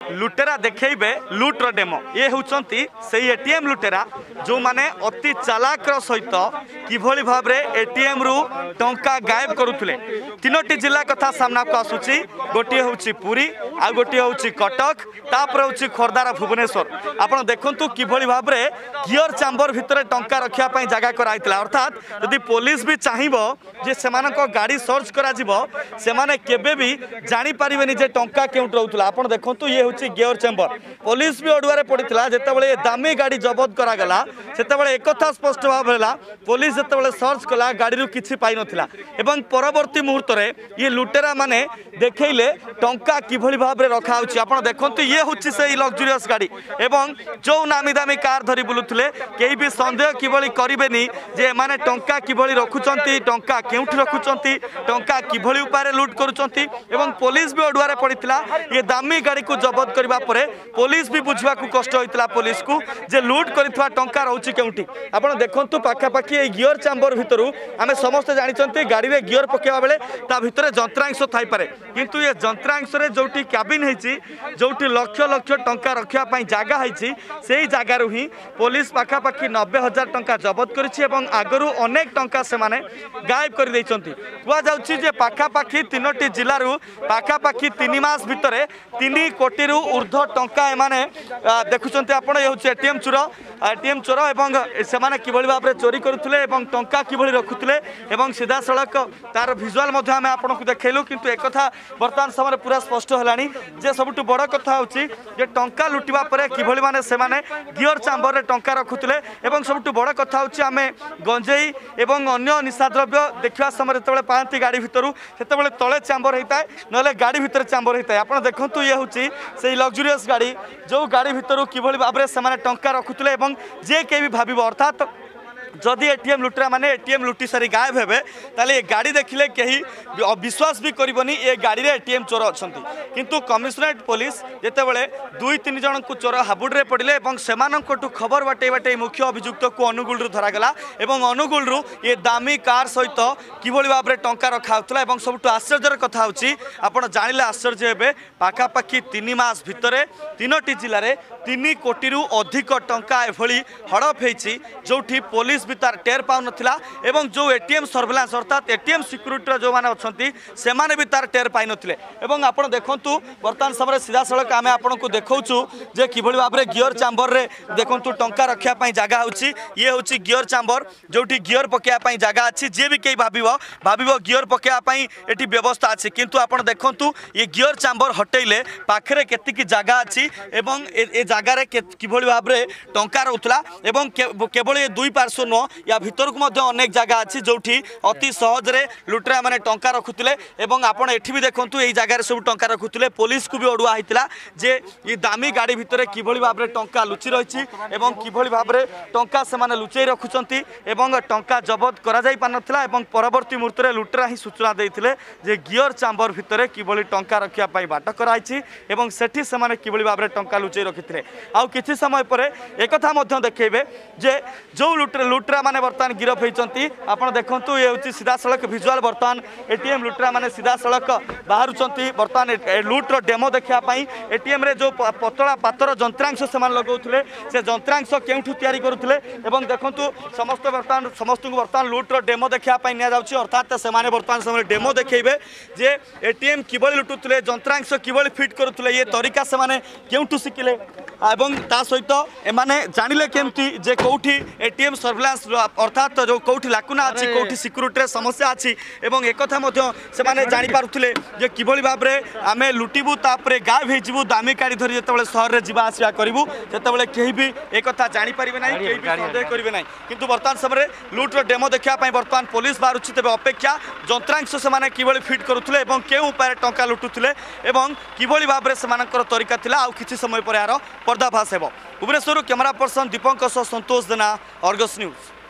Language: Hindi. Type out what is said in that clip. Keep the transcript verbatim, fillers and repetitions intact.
लुटेरा देखैबे लुट्र डेमो ये होउचंती सेही एटीएम लुटेरा जो माने अति चालाक सहित किभली भाव रे एटीएम रु टंका गायब करुथुले। तीनोटी जिला कथा सामना को आसुची गोटे होउची पुरी आ गोटे होउची कटक तापर होउची खोरदार भुवनेश्वर। आपण देखंतु किभली भाव रे गियर चैम्बर भितरे टंका रखिया पई जगह कराइतला अर्थात यदि पुलिस भी चाहिबो जे सेमानको गाड़ी सर्च करा जिवो सेमाने केबे भी जानि परिबेनी जे टंका केउट रहउतला। आपण देखंतु ये होउची गियर चैम्बर पुलिस भी ओडुआरे पड़ितला जेतेबेले दामी गाड़ी जब्त करा गला सेतेबेले एकथा स्पष्ट भाव होला पुलिस जेतेबेले सर्च कला गाड़ी रु किछि पाइ नथिला एवं परवर्ती मुहूर्त रे ये लुटेरा माने देखैले टंका किभली भाव रे रखा होउची। आपण देखंतु ये होउची सेही लग्जरियस गाड़ी एवं जो नामी दामी कार धरी बुलुथले केही भी संदेह किभली करिबेनी जे माने टंका किभली रखुचंती टंका केउठी रखुचंती टंका किभली उपारे लूट करूचंती एवं पुलिस भी ओडुआरे पड़ितला ये दामी गाड़ी को जब्त करबा परे पुलिस भी बुझवा को कष्ट होइतला पुलिस को जे लूट करितवा टंका रहउची केउठी। आपण देखंतु पाखा पाखी ए गियर चैम्बर भितरु आमे समस्त जानिचंती गाड़ी रे गियर पकेवा बेले ता भितरे जंत्रांश थाई पारे किंतु ये जंत्रांश रे जोटी कैबिन हेची जोटी लक्ष लक्ष टंका रखिया पई जागा हेची सेही जागा रु ही पुलिस पाखा पाखी नब्बे हजार टंका जब्त करिछि एवं आगरु अनेक टंका से माने गायब कर दैछंती। कुआ जाउछि जे पाखा पाखी तीनोटी जिल्ला रु पाखा पाखी तीन मास भितरे तीन कोटी रु ऊर्ध्व टंका एमाने देखुचंती। आपण ये होछि एटीएम चोर एटीएम चोर एवं से माने किभली भाबरे चोरी करुथुले एवं टंका किभली रखुथुले एवं सीधा सड़क तार विजुअल मध्ये आमे आपनको देखैलु किंतु एक कथा वर्तमान समय पूरा स्पष्ट हलानी जे सबटु बड़ कथा होछि जे टंका लुटिबा परे किभली माने से माने गियर चैम्बर रे टंका रखुथुले एवं सबटु बड़ कथा होछि आमे गंजेई एवं अन्य निशा द्रव्य देखिबा समय जेतेबेले पांती गाड़ी भितरु सेतेबेले तळे चैम्बर हेताय नले गाड़ी भितर चैम्बर हेताय। आपण देखंतु ये होछि सेही लग्जरियस गाड़ी जो गाड़ी भितरु किभली भाबरे से माने टंका रखुथुले एवं जे के भी भाबिबो अर्थात जदि एटीएम लुटेरा माने एटीएम लुटी सारी गायब हेबे ताले गाड़ी देखिले कहीं विश्वास भी करबनी ये गाड़ी रे एटीएम चोर अछंती किंतु कमिशनरेट पुलिस जेतेबेले दुई तीन जन को चोर हाबुडरे पड़िले एवं सेमानंकटु खबर बाटे बाटे मुख्य अभियुक्त को अनुगुल रु धरा गला एवं अनुगुल रु ये दामी कार सहित किभली भाव रे टंका रखा होतला एवं सबटु आश्चर्यर कथा होची आपण जानिले आश्चर्य हेबे पाखा पाखी तीन मास भितरे तीनोटी जिल्ला रे तीन कोटी रु अधिक टंका एभली हड़प हेची जोठी पुलिस भी तार टेर पाउ नथिला एवं जो एटीएम सर्वेलांस अर्थात एटीएम सिक्यूरिटी जो माने अछंती से माने भी तार टेर पाइ नथिले एवं आपण देखंतु वर्तमान समय सीधा सड़क आमे आपनको देखौछु जे किभली भाव रे गियर चैम्बर रे देखंतु टंका रखिया पई जागा होची ये होची गियर चैम्बर जोठी गियर पकेया पई जागा अछि जे भी केई भाबिबो भाबिबो गियर पकेया पई एठी व्यवस्था अछि किंतु आपण देखंतु ये गियर चैम्बर हटेइले पाखरे केति की जागा अछि एवं ए जागा रे किभली भाव रे टंका रहउतला एवं केवल ये दुई पार्श्व या भीतर को मध्य अनेक जगह अच्छी जोठी अति सहज रे लुटेरा माने टंका रखुतले एवं आपण एठी भी देखंतु एई जगह रे सब टंका रखुतले पुलिस को भी ओडुआ हितला जे ये दामी गाड़ी भितरे किभली भाव रे टंका लुचि रहिछि एवं किभली भाव रे टंका से माने लुचै रखुचंती एवं टंका जब्त करा जाई पानथला एवं परवर्ती मुहूर्त रे लुटेरा ही सूचना देइथिले जे गियर चैम्बर भितरे किभली टंका रखिया पई बाट कराइछि एवं सेठी से माने किभली भाव रे टंका लुचै रखिथिले। आ किछि समय परे एकथा मध्य देखैबे जे जो लुटेरा लुटेरा माने बर्तमान गिरफ होइचंती आपण देखंतु ये होची सीधा सड़क विजुअल बर्तमान एटीएम लुटेरा माने सीधा सड़क बाहरुचंती बर्तमान लुटर डेमो देखिया पई एटीएम रे जो पतला पातर जंत्रांश से मान लगौथले से जंत्रांश केउठु तयारी करूथले एवं देखंतु समस्त बर्तमान समस्त को बर्तमान लुटर डेमो देखिया पई निया जाउची अर्थात से माने बर्तमान समय डेमो देखैबे जे एटीएम किबळी लुटुथले जंत्रांश किबळी फिट करूथले ये तरीका से माने केउठु सिकिले एवं ता सहित एमाने जानिले केमती जे कोठी एटीएम सर्वेलांस अर्थात जो कौटी लाकुना अच्छी कौटी सिक्यूरिटी रे समस्या अच्छी एवं एक कथा मध्य से माने जानि पारुथले जे किभली भाव रे आमे लुटिबु तापरे गायब हे जिवु दामी गाड़ी धरि जेतेबेले शहर रे जिबा आसिया करिवु सेतेबेले केही भी एक कथा जानि परिबे नाही केही भी संदेह करिवे नाही किंतु वर्तमान समय लुट रो डेमो देखिया पई वर्तमान पुलिस बारुछि तबे अपेक्षा जंत्रांश से माने किभली फिट करूथले एवं केउ उपाय टंका लुटुथले एवं किभली भाव रे समानकर तरीका थिला आ किछि समय पर यार पर्दाफाश हेबो। भुवनेश्वर कैमरा पर्सन दीपक सह संतोष देना अर्गस न्यूज।